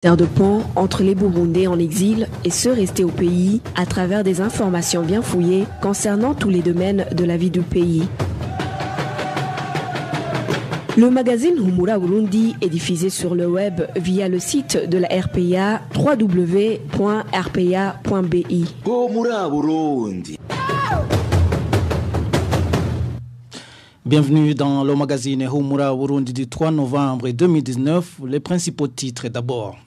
De pont entre les Burundais en exil et ceux restés au pays à travers des informations bien fouillées concernant tous les domaines de la vie du pays. Le magazine Humura Burundi est diffusé sur le web via le site de la RPA www.rpa.bi. Humura Burundi. Bienvenue dans le magazine Humura Burundi du 3 novembre 2019. Les principaux titres d'abord.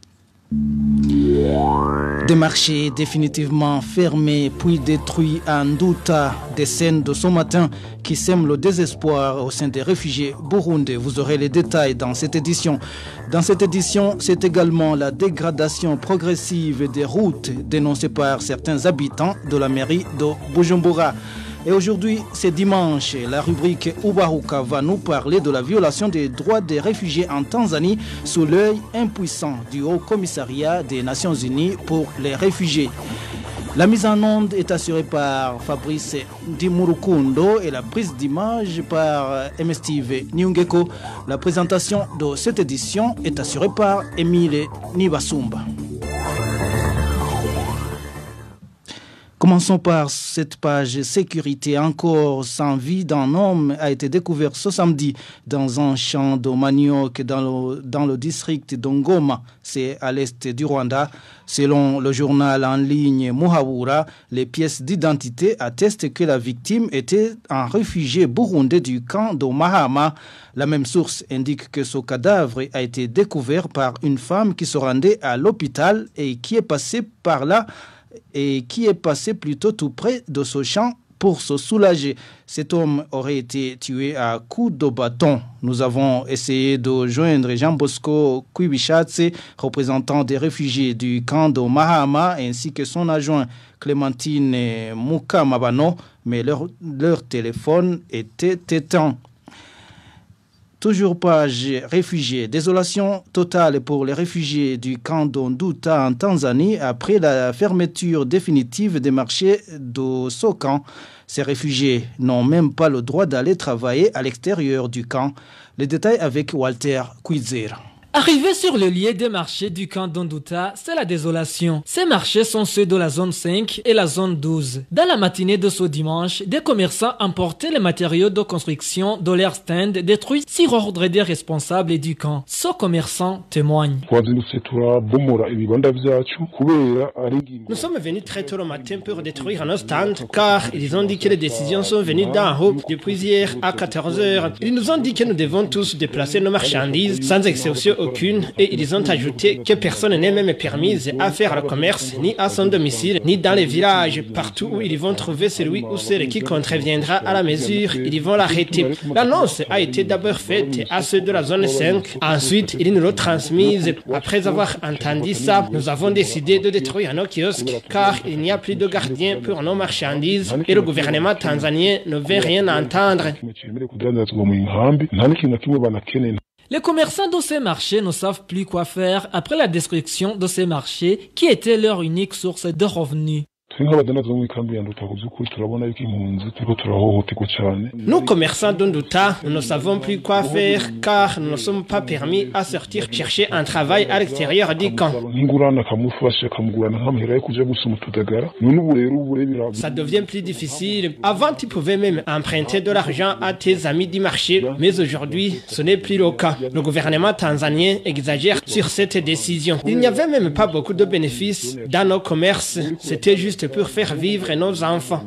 Des marchés définitivement fermés puis détruits à Nduta, des scènes de ce matin qui sèment le désespoir au sein des réfugiés burundais. Vous aurez les détails dans cette édition. Dans cette édition, c'est également la dégradation progressive des routes dénoncée par certains habitants de la mairie de Bujumbura. Et aujourd'hui, c'est dimanche. La rubrique Ubaruka va nous parler de la violation des droits des réfugiés en Tanzanie sous l'œil impuissant du Haut Commissariat des Nations Unies pour les réfugiés. La mise en onde est assurée par Fabrice Dimurukundo et la prise d'image par MSTV Nyungeko. La présentation de cette édition est assurée par Emile Nibasumba. Commençons par cette page sécurité. Encore sans vie d'un homme a été découvert ce samedi dans un champ de manioc dans le district d'Ongoma, c'est à l'est du Rwanda. Selon le journal en ligne Muhabura, les pièces d'identité attestent que la victime était un réfugié burundais du camp de Mahama. La même source indique que ce cadavre a été découvert par une femme qui se rendait à l'hôpital et qui est passée par là et qui est passé plutôt tout près de ce champ pour se soulager. Cet homme aurait été tué à coups de bâton. Nous avons essayé de joindre Jean Bosco Kwibishatse, représentant des réfugiés du camp de Mahama, ainsi que son adjoint Clémentine Mukamabano, mais leur téléphone était éteint. Toujours page réfugiés. Désolation totale pour les réfugiés du camp d'Onduta en Tanzanie après la fermeture définitive des marchés de ce camp. Ces réfugiés n'ont même pas le droit d'aller travailler à l'extérieur du camp. Les détails avec Walter Kwizera. Arrivé sur le lieu des marchés du camp d'Onduta, c'est la désolation. Ces marchés sont ceux de la zone 5 et la zone 12. Dans la matinée de ce dimanche, des commerçants emportaient les matériaux de construction de leur stand détruits sur ordre des responsables du camp. Ce commerçant témoigne. Nous sommes venus très tôt le matin pour détruire nos stands car ils ont dit que les décisions sont venues d'en haut depuis hier à 14h. Ils nous ont dit que nous devons tous déplacer nos marchandises sans exception aucune et ils ont ajouté que personne n'est même permise à faire le commerce ni à son domicile ni dans les villages. Partout où ils vont trouver celui ou celle qui contreviendra à la mesure, ils vont l'arrêter. L'annonce a été d'abord faite à ceux de la zone 5. Ensuite, ils nous l'ont transmise. Après avoir entendu ça, nous avons décidé de détruire nos kiosques car il n'y a plus de gardiens pour nos marchandises et le gouvernement tanzanien ne veut rien entendre. Les commerçants de ces marchés ne savent plus quoi faire après la destruction de ces marchés qui étaient leur unique source de revenus. Nous, commerçants d'Onduta, nous ne savons plus quoi faire car nous ne sommes pas permis à sortir chercher un travail à l'extérieur du camp. Ça devient plus difficile. Avant, tu pouvais même emprunter de l'argent à tes amis du marché, mais aujourd'hui, ce n'est plus le cas. Le gouvernement tanzanien exagère sur cette décision. Il n'y avait même pas beaucoup de bénéfices dans nos commerces. C'était juste pour faire vivre nos enfants.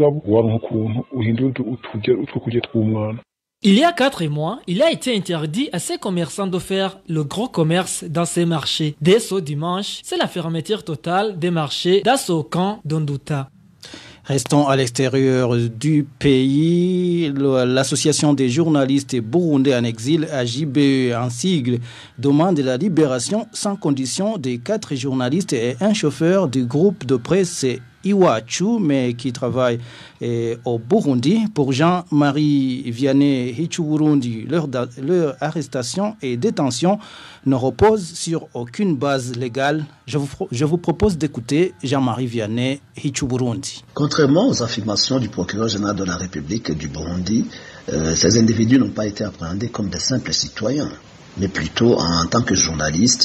Il y a 4 mois, il a été interdit à ces commerçants de faire le gros commerce dans ces marchés. Dès ce dimanche, c'est la fermeture totale des marchés dans ce camp d'Onduta. Restons à l'extérieur du pays. L'association des journalistes burundais en exil, AJBE en sigle, demande la libération sans condition des 4 journalistes et un chauffeur du groupe de presse Iwachu, mais qui travaille au Burundi. Pour Jean-Marie Vianney Hichu-Burundi, leur arrestation et détention ne reposent sur aucune base légale. Je vous propose d'écouter Jean-Marie Vianney Hichu-Burundi. Contrairement aux affirmations du procureur général de la République du Burundi, ces individus n'ont pas été appréhendés comme des simples citoyens, mais plutôt en tant que journalistes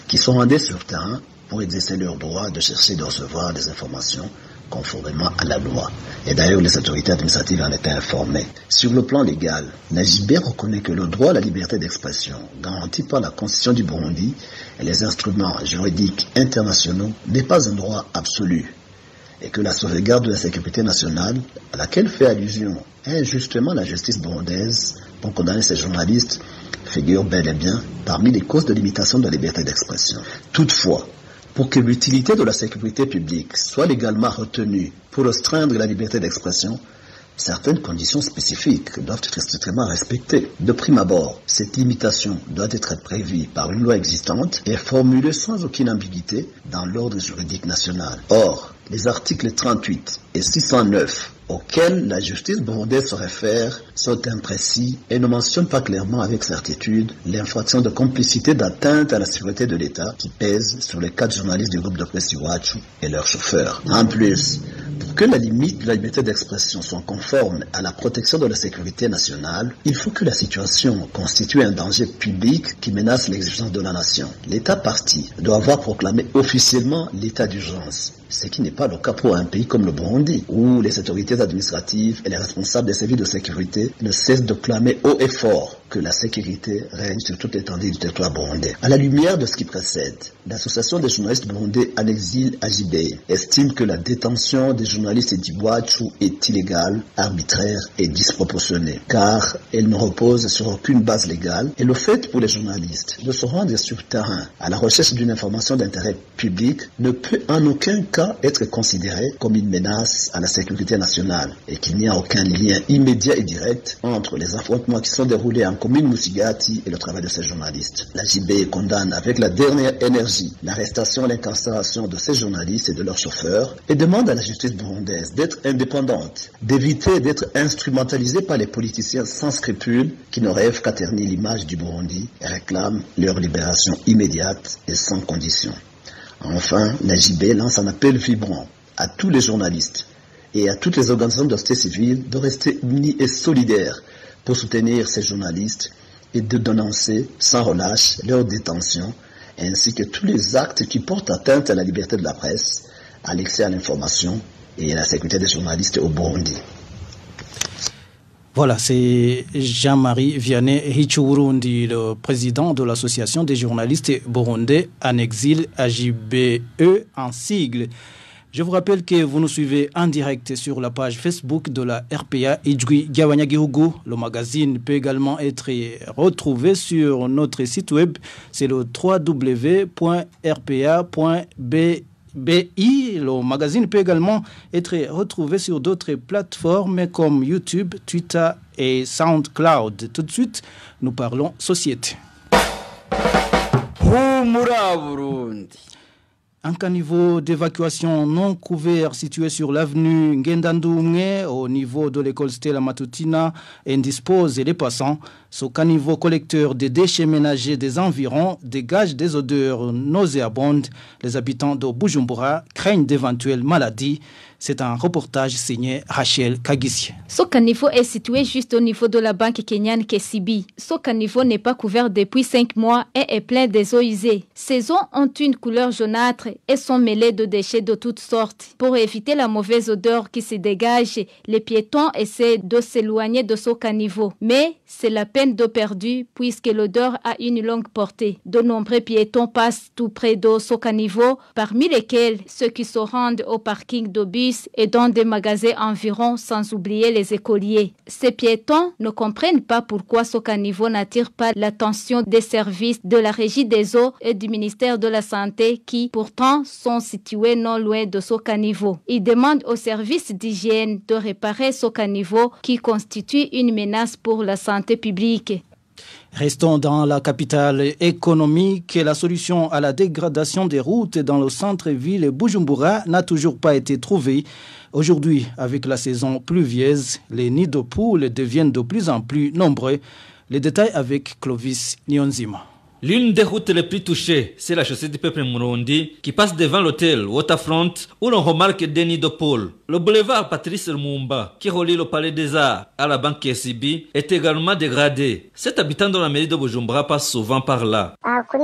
qui sont rendés sur terrain pour exercer leur droit de chercher et de recevoir des informations conformément à la loi. Et d'ailleurs, les autorités administratives en étaient informées. Sur le plan légal, l'AJB reconnaît que le droit à la liberté d'expression, garanti par la Constitution du Burundi et les instruments juridiques internationaux, n'est pas un droit absolu, et que la sauvegarde de la sécurité nationale, à laquelle fait allusion injustement la justice burundaise pour condamner ces journalistes, figure bel et bien parmi les causes de limitation de la liberté d'expression. Toutefois, pour que l'utilité de la sécurité publique soit légalement retenue pour restreindre la liberté d'expression, certaines conditions spécifiques doivent être strictement respectées. De prime abord, cette limitation doit être prévue par une loi existante et formulée sans aucune ambiguïté dans l'ordre juridique national. Or, les articles 38 et 609 auxquels la justice burundaise se réfère sont imprécis et ne mentionnent pas clairement avec certitude l'infraction de complicité d'atteinte à la sécurité de l'État qui pèse sur les 4 journalistes du groupe de presse Iwachu et leurs chauffeurs. En plus, pour que la limite de la liberté d'expression soit conforme à la protection de la sécurité nationale, il faut que la situation constitue un danger public qui menace l'existence de la nation. L'État parti doit avoir proclamé officiellement l'état d'urgence, ce qui n'est pas le cas pour un pays comme le Burundi, où les autorités administratives et les responsables des services de sécurité ne cessent de clamer haut et fort que la sécurité règne sur toute l'étendue du territoire burundais. À la lumière de ce qui précède, l'association des journalistes burundais en exil AJB estime que la détention des journalistes d'Iwachu est illégale, arbitraire et disproportionnée, car elle ne repose sur aucune base légale, et le fait pour les journalistes de se rendre sur terrain à la recherche d'une information d'intérêt public ne peut en aucun cas être considéré comme une menace à la sécurité nationale, et qu'il n'y a aucun lien immédiat et direct entre les affrontements qui sont déroulés en commune Musigati et le travail de ces journalistes. La JB condamne avec la dernière énergie l'arrestation et l'incarcération de ces journalistes et de leurs chauffeurs et demande à la justice burundaise d'être indépendante, d'éviter d'être instrumentalisée par les politiciens sans scrupules qui ne rêvent qu'à ternir l'image du Burundi et réclament leur libération immédiate et sans condition. Enfin, la JB lance un appel vibrant à tous les journalistes et à toutes les organisations de société civile de rester unis et solidaires pour soutenir ces journalistes et de dénoncer sans relâche leur détention, ainsi que tous les actes qui portent atteinte à la liberté de la presse, à l'accès à l'information et à la sécurité des journalistes au Burundi. Voilà, c'est Jean-Marie Vianney Hichouroundi, le président de l'association des journalistes burundais en exil, AJBE en sigle. Je vous rappelle que vous nous suivez en direct sur la page Facebook de la RPA Ijwi Giawanyagihugu. Le magazine peut également être retrouvé sur notre site web, c'est le www.rpa.bi. Le magazine peut également être retrouvé sur d'autres plateformes comme YouTube, Twitter et SoundCloud. Tout de suite, nous parlons société. Un caniveau d'évacuation non couvert situé sur l'avenue Ngendandoumé au niveau de l'école Stella Matutina indispose les passants. Ce caniveau collecteur des déchets ménagers des environs dégage des odeurs nauséabondes. Les habitants de Bujumbura craignent d'éventuelles maladies. C'est un reportage signé Rachel Kagissi. Ce caniveau est situé juste au niveau de la banque kenyane KCB. Ce caniveau n'est pas couvert depuis 5 mois et est plein des eaux usées. Ces eaux ont une couleur jaunâtre et sont mêlées de déchets de toutes sortes. Pour éviter la mauvaise odeur qui se dégage, les piétons essaient de s'éloigner de ce caniveau. Mais c'est la peine d'eau perdue puisque l'odeur a une longue portée. De nombreux piétons passent tout près de ce caniveau, parmi lesquels ceux qui se rendent au parking de bus et dans des magasins environ, sans oublier les écoliers. Ces piétons ne comprennent pas pourquoi ce caniveau n'attire pas l'attention des services de la Régie des eaux et du ministère de la Santé qui, pourtant, sont situés non loin de ce caniveau. Ils demandent aux services d'hygiène de réparer ce caniveau qui constitue une menace pour la santé publique. Restons dans la capitale économique. La solution à la dégradation des routes dans le centre-ville Bujumbura n'a toujours pas été trouvée. Aujourd'hui, avec la saison pluvieuse, les nids de poules deviennent de plus en plus nombreux. Les détails avec Clovis Nyonzima. L'une des routes les plus touchées, c'est la chaussée du peuple Murundi qui passe devant l'hôtel Waterfront où l'on remarque des nids de poules. Le boulevard Patrice Lumumba, qui relie le palais des Arts à la banque KCB, est également dégradé. Cet habitant de la mairie de Bujumbura passe souvent par là.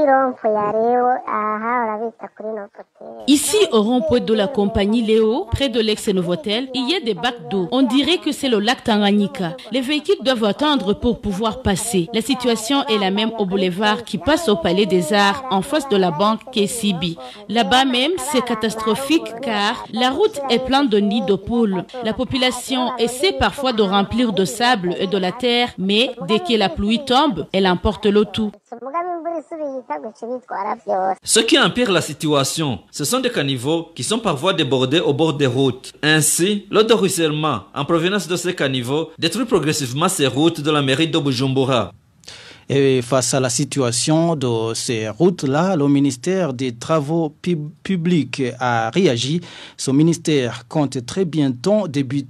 Ici, au rond-point de la compagnie Léo, près de l'ex-Novotel, il y a des bacs d'eau. On dirait que c'est le lac Tanganyika. Les véhicules doivent attendre pour pouvoir passer. La situation est la même au boulevard qui passe au palais des Arts en face de la banque KCB. Là-bas même, c'est catastrophique car la route est pleine de nids de poules. La population essaie parfois de remplir de sable et de la terre, mais dès que la pluie tombe, elle emporte le tout. Ce qui empire la situation, ce sont des caniveaux qui sont parfois débordés au bord des routes. Ainsi, l'eau de ruissellement en provenance de ces caniveaux détruit progressivement ces routes de la mairie de Bujumbura. Et face à la situation de ces routes-là, le ministère des Travaux publics a réagi. Ce ministère compte très bientôt débuter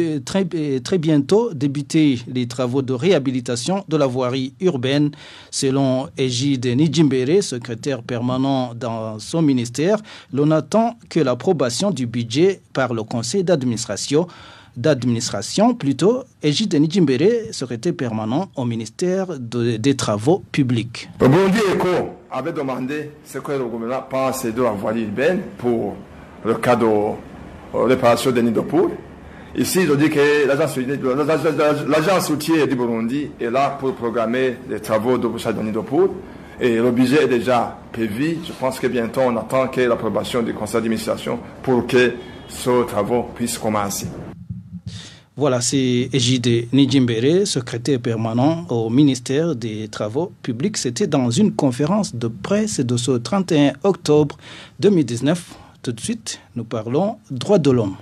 les travaux de réhabilitation de la voirie urbaine. Selon Egide Nijimbere, secrétaire permanent dans son ministère, l'on attend que l'approbation du budget par le conseil d'administration, Egide Nijimbere, secrétaire permanent au ministère des Travaux publics. Le Burundi Eco avait demandé ce que le gouvernement pense de la voirie urbaine pour le cas de réparation des nids de poules. Ici, je dis que l'agence routière du Burundi est là pour programmer les travaux de bouchage de nids de poules. Et le budget est déjà prévu. Je pense que bientôt, on attend que l'approbation du conseil d'administration pour que ce travaux puisse commencer. Voilà, c'est Egide Nijimbere, secrétaire permanent au ministère des Travaux publics. C'était dans une conférence de presse de ce 31 octobre 2019. Tout de suite, nous parlons droits de l'homme.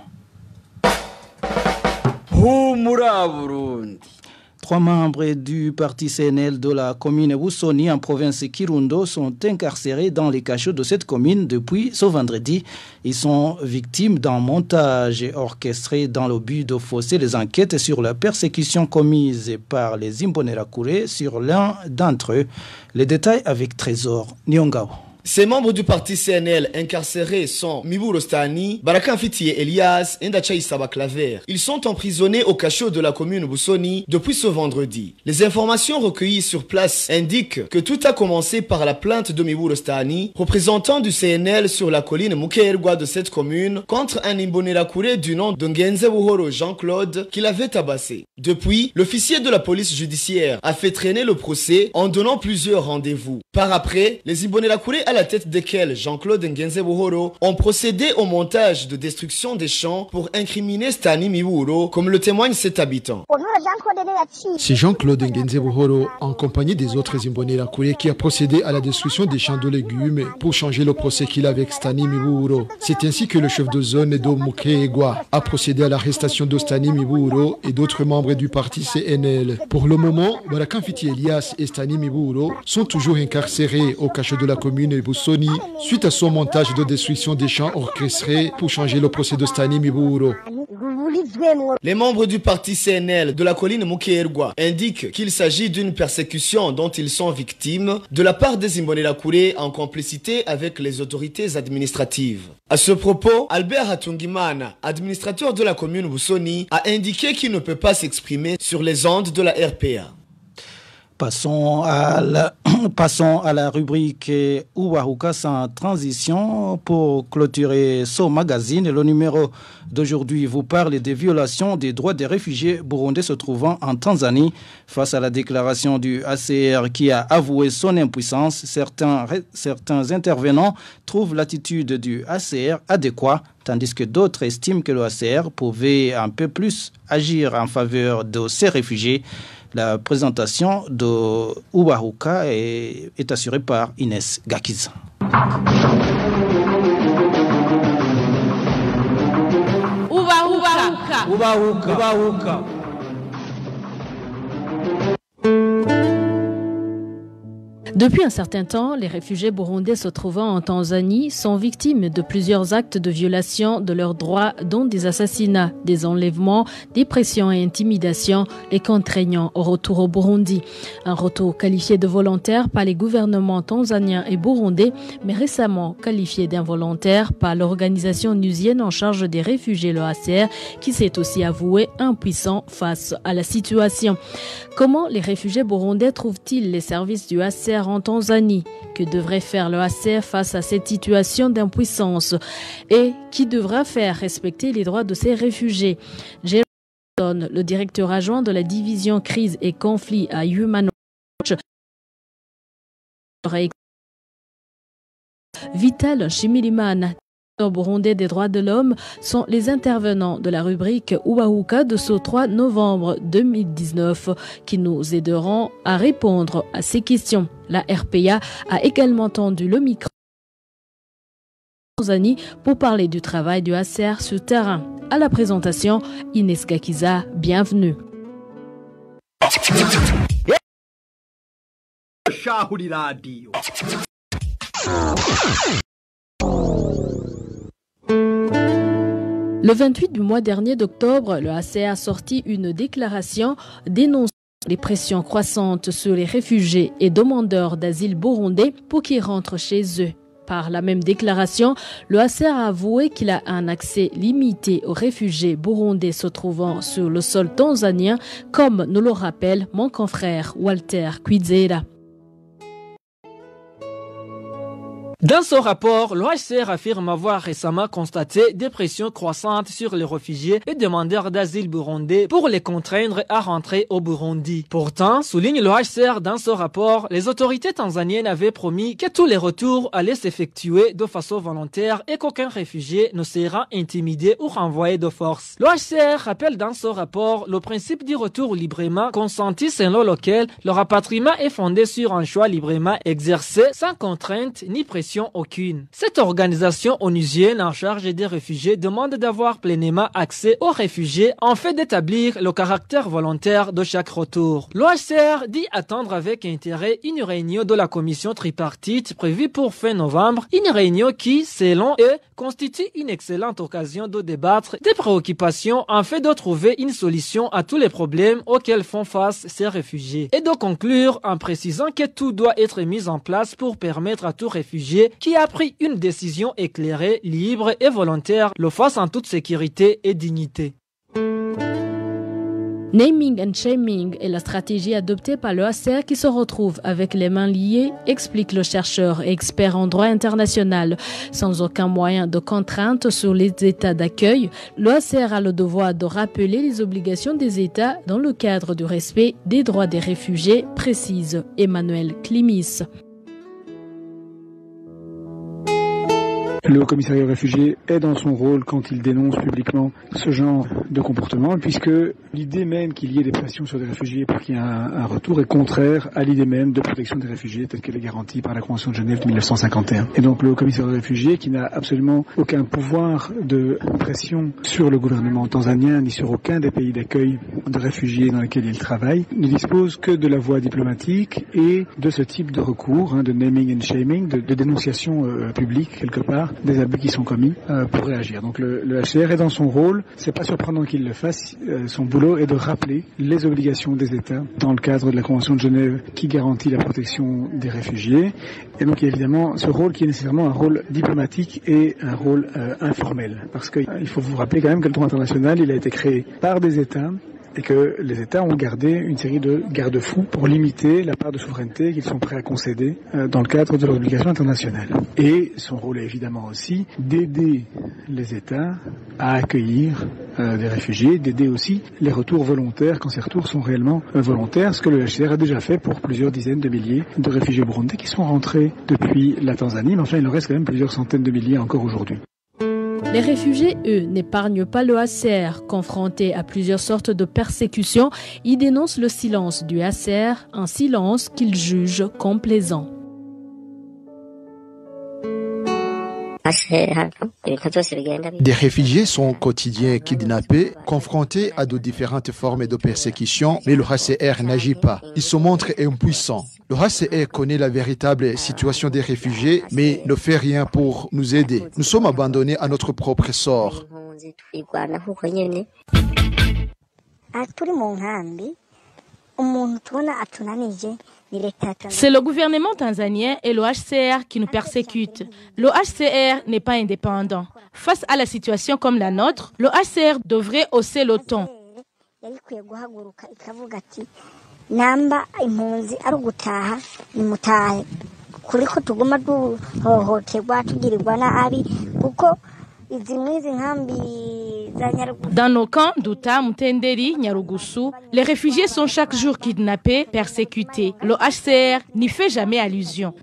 Trois membres du parti CNL de la commune Busoni en province Kirundo sont incarcérés dans les cachots de cette commune depuis ce vendredi. Ils sont victimes d'un montage orchestré dans le but de fausser les enquêtes sur la persécution commise par les Imbonerakure sur l'un d'entre eux. Les détails avec Trésor Nyongao. Ces membres du parti CNL incarcérés sont Miburo Stani, Baraka Mfitiye Elias et Ndachaïsaba Claver. Ils sont emprisonnés au cachot de la commune Busoni depuis ce vendredi. Les informations recueillies sur place indiquent que tout a commencé par la plainte de Miburo Stani, représentant du CNL sur la colline Mukerwa de cette commune, contre un Imbonerakure du nom de Ngenze Buhoro Jean-Claude qui l'avait tabassé. Depuis, l'officier de la police judiciaire a fait traîner le procès en donnant plusieurs rendez-vous. Par après, les Imbonerakure à la tête desquels Jean-Claude Ngenze Buhoro ont procédé au montage de destruction des champs pour incriminer Stani Miburo, comme le témoigne cet habitant. C'est Jean-Claude Ngenze Buhoro, en compagnie des autres Imbonerakure, qui a procédé à la destruction des champs de légumes pour changer le procès qu'il a avec Stani Miburo. C'est ainsi que le chef de zone de Mukeegwa a procédé à l'arrestation de Stani Miburo et d'autres membres du parti CNL. Pour le moment, Baraka Mfitiye Elias et Stani Miburo sont toujours incarcérés au cachot de la commune Busoni suite à son montage de destruction des champs orchestrés pour changer le procès de Stani Miburo. Les membres du parti CNL de la colline Mukerwa indiquent qu'il s'agit d'une persécution dont ils sont victimes de la part des Imbonerakure en complicité avec les autorités administratives. À ce propos, Albert Hatungimana, administrateur de la commune Busoni, a indiqué qu'il ne peut pas s'exprimer sur les ondes de la RPA. Passons à la rubrique Uwahuka sans transition pour clôturer ce magazine. Le numéro d'aujourd'hui vous parle des violations des droits des réfugiés burundais se trouvant en Tanzanie. Face à la déclaration du HCR qui a avoué son impuissance, certains intervenants trouvent l'attitude du HCR adéquate, tandis que d'autres estiment que le HCR pouvait un peu plus agir en faveur de ces réfugiés. La présentation de Uwahuka est assurée par Inès Gakiz. Uwahuka. Depuis un certain temps, les réfugiés burundais se trouvant en Tanzanie sont victimes de plusieurs actes de violation de leurs droits, dont des assassinats, des enlèvements, des pressions et intimidations, les contraignant au retour au Burundi. Un retour qualifié de volontaire par les gouvernements tanzaniens et burundais, mais récemment qualifié d'involontaire par l'organisation onusienne en charge des réfugiés, le HCR, qui s'est aussi avoué impuissant face à la situation. Comment les réfugiés burundais trouvent-ils les services du HCR en Tanzanie? Que devrait faire le HCR face à cette situation d'impuissance? Et qui devra faire respecter les droits de ces réfugiés? Jérôme, le directeur adjoint de la division crise et conflit à Human Rights Watch, Vital Shimirimana, burundais des droits de l'homme, sont les intervenants de la rubrique Ubahuka de ce 3 novembre 2019 qui nous aideront à répondre à ces questions. La RPA a également tendu le micro pour parler du travail du HCR sur terrain. À la présentation, Inès Gakiza, bienvenue. Le 28 du mois dernier d'octobre, le HCR a sorti une déclaration dénonçant les pressions croissantes sur les réfugiés et demandeurs d'asile burundais pour qu'ils rentrent chez eux. Par la même déclaration, le HCR a avoué qu'il a un accès limité aux réfugiés burundais se trouvant sur le sol tanzanien, comme nous le rappelle mon confrère Walter Kwizera. Dans son rapport, l'OHCR affirme avoir récemment constaté des pressions croissantes sur les réfugiés et demandeurs d'asile burundais pour les contraindre à rentrer au Burundi. Pourtant, souligne l'OHCR dans son rapport, les autorités tanzaniennes avaient promis que tous les retours allaient s'effectuer de façon volontaire et qu'aucun réfugié ne sera intimidé ou renvoyé de force. L'OHCR rappelle dans son rapport le principe du retour librement consenti selon lequel le rapatriement est fondé sur un choix librement exercé sans contrainte ni pression aucune. Cette organisation onusienne en charge des réfugiés demande d'avoir pleinement accès aux réfugiés en fait d'établir le caractère volontaire de chaque retour. L'OHCR dit attendre avec intérêt une réunion de la commission tripartite prévue pour fin novembre, une réunion qui, selon eux, constitue une excellente occasion de débattre des préoccupations en fait de trouver une solution à tous les problèmes auxquels font face ces réfugiés et de conclure en précisant que tout doit être mis en place pour permettre à tout réfugié qui a pris une décision éclairée, libre et volontaire le fasse en toute sécurité et dignité. Naming and shaming est la stratégie adoptée par le HCR qui se retrouve avec les mains liées, explique le chercheur et expert en droit international. Sans aucun moyen de contrainte sur les États d'accueil, le HCR a le devoir de rappeler les obligations des États dans le cadre du respect des droits des réfugiés, précise Emmanuel Klimis. Le Haut-Commissariat aux réfugiés est dans son rôle quand il dénonce publiquement ce genre de comportement, puisque l'idée même qu'il y ait des pressions sur des réfugiés pour qu'il y ait un retour est contraire à l'idée même de protection des réfugiés telle qu'elle est garantie par la Convention de Genève de 1951. Et donc le Haut-Commissariat aux réfugiés, qui n'a absolument aucun pouvoir de pression sur le gouvernement tanzanien ni sur aucun des pays d'accueil de réfugiés dans lesquels il travaille, ne dispose que de la voie diplomatique et de ce type de recours, de naming and shaming, de dénonciation publique quelque part, des abus qui sont commis pour réagir. Donc le HCR est dans son rôle, c'est pas surprenant qu'il le fasse, son boulot est de rappeler les obligations des États dans le cadre de la Convention de Genève qui garantit la protection des réfugiés. Et donc il y a évidemment ce rôle qui est nécessairement un rôle diplomatique et un rôle informel. Parce qu'il faut vous rappeler quand même que le droit international, il a été créé par des États et que les États ont gardé une série de garde-fous pour limiter la part de souveraineté qu'ils sont prêts à concéder dans le cadre de leurs obligations internationales. Et son rôle est évidemment aussi d'aider les États à accueillir des réfugiés, d'aider aussi les retours volontaires quand ces retours sont réellement volontaires, ce que le HCR a déjà fait pour plusieurs dizaines de milliers de réfugiés burundais qui sont rentrés depuis la Tanzanie, mais enfin il en reste quand même plusieurs centaines de milliers encore aujourd'hui. Les réfugiés, eux, n'épargnent pas le HCR. Confrontés à plusieurs sortes de persécutions, ils dénoncent le silence du HCR, un silence qu'ils jugent complaisant. Des réfugiés sont quotidiens kidnappés, confrontés à de différentes formes de persécution, mais le HCR n'agit pas. Il se montre impuissant. Le HCR connaît la véritable situation des réfugiés, mais ne fait rien pour nous aider. Nous sommes abandonnés à notre propre sort. C'est le gouvernement tanzanien et le HCR qui nous persécutent. Le HCR n'est pas indépendant. Face à la situation comme la nôtre, le HCR devrait hausser le ton. Dans nos camps d'Uta, Mutenderi, Nyarugusu, les réfugiés sont chaque jour kidnappés, persécutés. Le HCR n'y fait jamais allusion.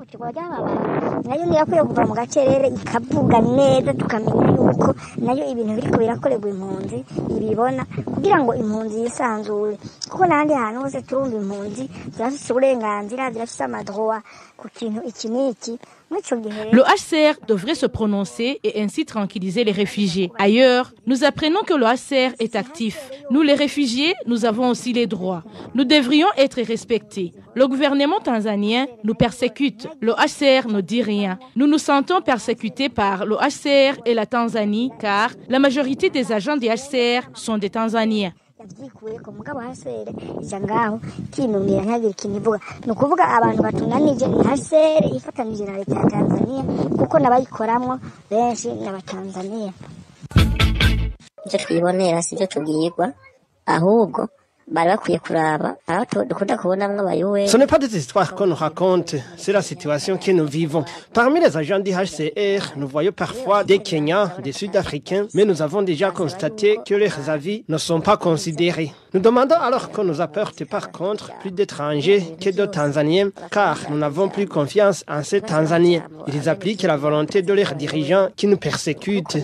Le HCR devrait se prononcer et ainsi tranquilliser les réfugiés. Ailleurs, nous apprenons que le HCR est actif. Nous, les réfugiés, nous avons aussi les droits. Nous devrions être respectés. Le gouvernement tanzanien nous persécute. Le HCR ne dit rien. Nous nous sentons persécutés par le HCR et la Tanzanie car la majorité des agents du HCR sont des Tanzaniens. Ce n'est pas des histoires qu'on nous raconte, c'est la situation que nous vivons. Parmi les agents du HCR, nous voyons parfois des Kenyans, des Sud-Africains, mais nous avons déjà constaté que leurs avis ne sont pas considérés. Nous demandons alors qu'on nous apporte par contre plus d'étrangers que de Tanzaniens, car nous n'avons plus confiance en ces Tanzaniens. Ils appliquent la volonté de leurs dirigeants qui nous persécutent.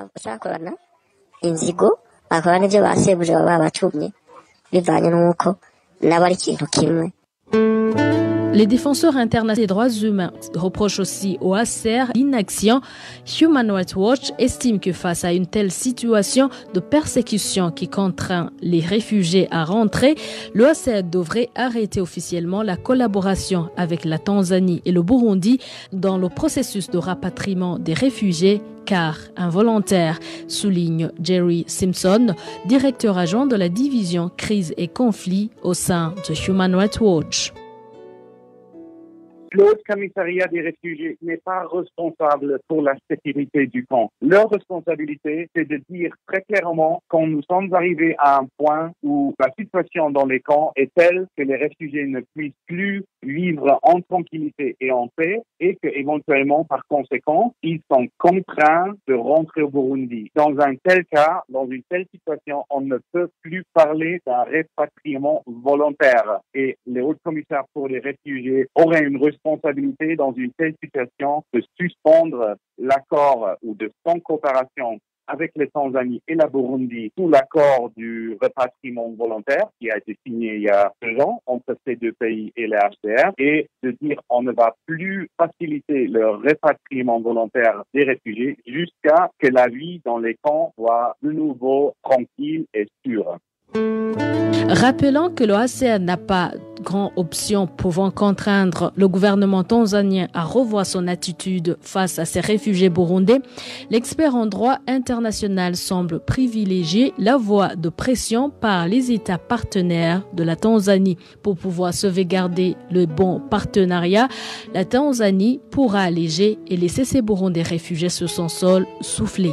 Les défenseurs internationaux des droits humains reprochent aussi au HCR l'inaction. Human Rights Watch estime que face à une telle situation de persécution qui contraint les réfugiés à rentrer, le HCR devrait arrêter officiellement la collaboration avec la Tanzanie et le Burundi dans le processus de rapatriement des réfugiés car involontaire, souligne Jerry Simpson, directeur adjoint de la division crise et conflit au sein de Human Rights Watch. Le Haut Commissariat des réfugiés n'est pas responsable pour la sécurité du camp. Leur responsabilité, c'est de dire très clairement quand nous sommes arrivés à un point où la situation dans les camps est telle que les réfugiés ne puissent plus vivre en tranquillité et en paix et qu'éventuellement, par conséquent, ils sont contraints de rentrer au Burundi. Dans un tel cas, dans une telle situation, on ne peut plus parler d'un répatriement volontaire. Et le Haut Commissaire pour les réfugiés aurait une responsabilité dans une telle situation de suspendre l'accord ou de sans coopération avec les Tanzanie et la Burundi sous l'accord du rapatriement volontaire qui a été signé il y a 2 ans entre ces deux pays et les HCR et de dire on ne va plus faciliter le rapatriement volontaire des réfugiés jusqu'à que la vie dans les camps soit de nouveau tranquille et sûre. Rappelons que le HCR n'a pas grande option pouvant contraindre le gouvernement tanzanien à revoir son attitude face à ces réfugiés burundais. L'expert en droit international semble privilégier la voie de pression par les États partenaires de la Tanzanie. Pour pouvoir sauvegarder le bon partenariat, la Tanzanie pourra alléger et laisser ces Burundais réfugiés sur son sol souffler.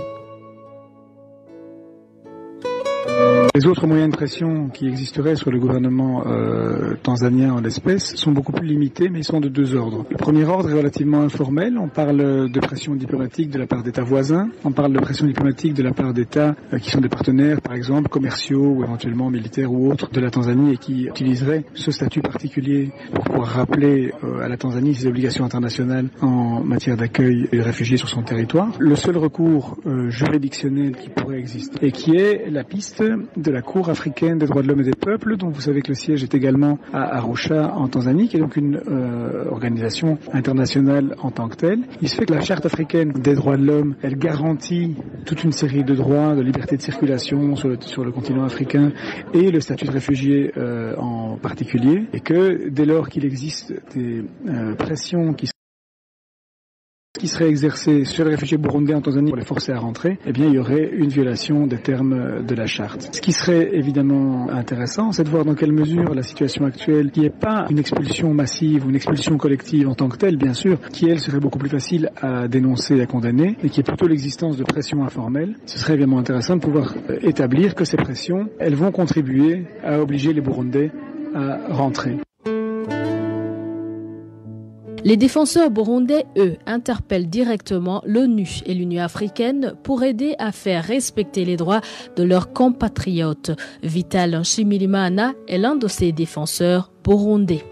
Les autres moyens de pression qui existeraient sur le gouvernement tanzanien en l'espèce sont beaucoup plus limités, mais ils sont de 2 ordres. Le premier ordre est relativement informel. On parle de pression diplomatique de la part d'États voisins. On parle de pression diplomatique de la part d'États qui sont des partenaires, par exemple, commerciaux ou éventuellement militaires ou autres de la Tanzanie et qui utiliseraient ce statut particulier pour pouvoir rappeler à la Tanzanie ses obligations internationales en matière d'accueil des réfugiés sur son territoire. Le seul recours juridictionnel qui pourrait exister et qui est la piste de la Cour africaine des droits de l'homme et des peuples, dont vous savez que le siège est également à Arusha en Tanzanie, qui est donc une organisation internationale en tant que telle. Il se fait que la Charte africaine des droits de l'homme, elle garantit toute une série de droits, de liberté de circulation sur le continent africain et le statut de réfugié en particulier, et que dès lors qu'il existe des pressions qui seraient exercées sur les réfugiés burundais en Tanzanie pour les forcer à rentrer, eh bien il y aurait une violation des termes de la charte. Ce qui serait évidemment intéressant, c'est de voir dans quelle mesure la situation actuelle, qui n'est pas une expulsion massive ou une expulsion collective en tant que telle, bien sûr, qui elle serait beaucoup plus facile à dénoncer et à condamner, et qui est plutôt l'existence de pressions informelles, ce serait évidemment intéressant de pouvoir établir que ces pressions, elles vont contribuer à obliger les Burundais à rentrer. Les défenseurs burundais, eux, interpellent directement l'ONU et l'Union africaine pour aider à faire respecter les droits de leurs compatriotes. Vital Nshimirimana est l'un de ces défenseurs burundais.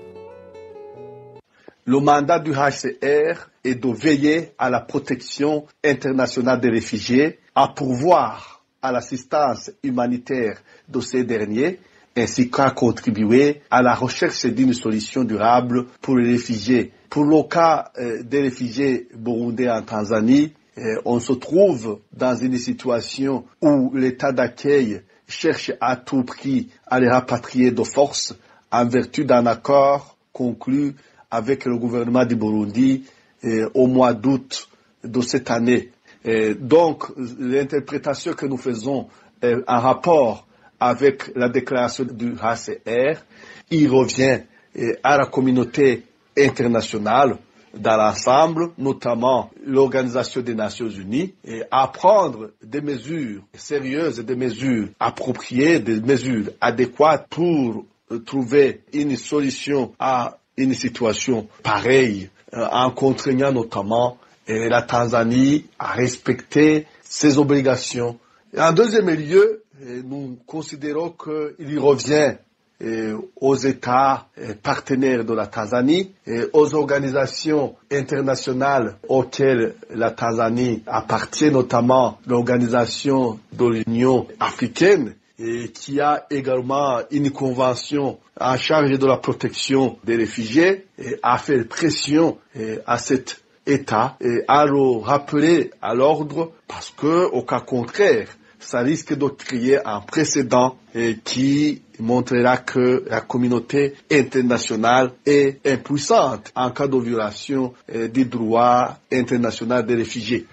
Le mandat du HCR est de veiller à la protection internationale des réfugiés, à pourvoir à l'assistance humanitaire de ces derniers, ainsi qu'à contribuer à la recherche d'une solution durable pour les réfugiés. Pour le cas des réfugiés burundais en Tanzanie, on se trouve dans une situation où l'État d'accueil cherche à tout prix à les rapatrier de force en vertu d'un accord conclu avec le gouvernement du Burundi au mois d'août de cette année. Donc, l'interprétation que nous faisons en rapport avec la déclaration du HCR, il revient à la communauté internationale dans l'ensemble, notamment l'Organisation des Nations Unies, à prendre des mesures sérieuses, des mesures appropriées, des mesures adéquates pour trouver une solution à une situation pareille, en contraignant notamment la Tanzanie à respecter ses obligations. Et en deuxième lieu, nous considérons qu'il revient aux États partenaires de la Tanzanie et aux organisations internationales auxquelles la Tanzanie appartient, notamment l'organisation de l'Union africaine, et qui a également une convention en charge de la protection des réfugiés, et à faire pression à cet État et à le rappeler à l'ordre, parce que au cas contraire, ça risque de créer un précédent qui montrera que la communauté internationale est impuissante en cas de violation des droits internationaux des réfugiés.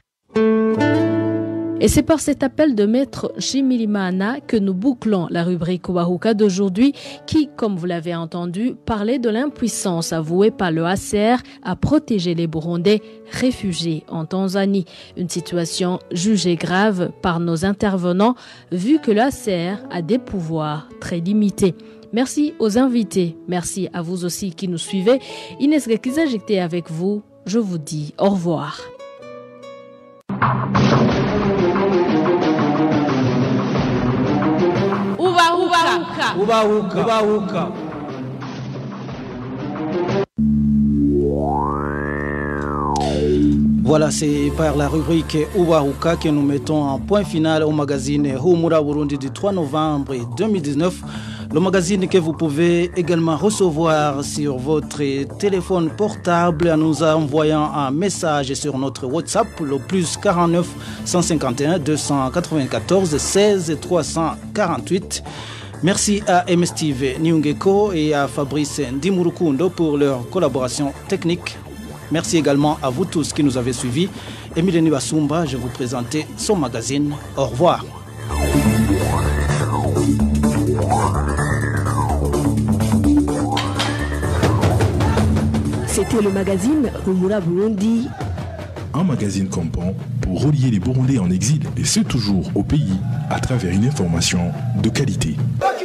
Et c'est par cet appel de Maître Nshimirimana que nous bouclons la rubrique Ubahuka d'aujourd'hui qui, comme vous l'avez entendu, parlait de l'impuissance avouée par le HCR à protéger les Burundais réfugiés en Tanzanie. Une situation jugée grave par nos intervenants vu que le HCR a des pouvoirs très limités. Merci aux invités. Merci à vous aussi qui nous suivez. Inès Gekiza, j'étais avec vous. Je vous dis au revoir. Ubahuka. Voilà, c'est par la rubrique Ubahuka que nous mettons un point final au magazine Humura Burundi du 3 novembre 2019. Le magazine que vous pouvez également recevoir sur votre téléphone portable en nous envoyant un message sur notre WhatsApp, le plus 49 151 294 16 348. Merci à Steve Nyungeko et à Fabrice Ndimurukundo pour leur collaboration technique. Merci également à vous tous qui nous avez suivis. Émile Nibasumba, je vous présentais son magazine. Au revoir. C'était le magazine Humura Burundi. Un magazine comprend pour relier les Burundais en exil et ceux toujours au pays à travers une information de qualité.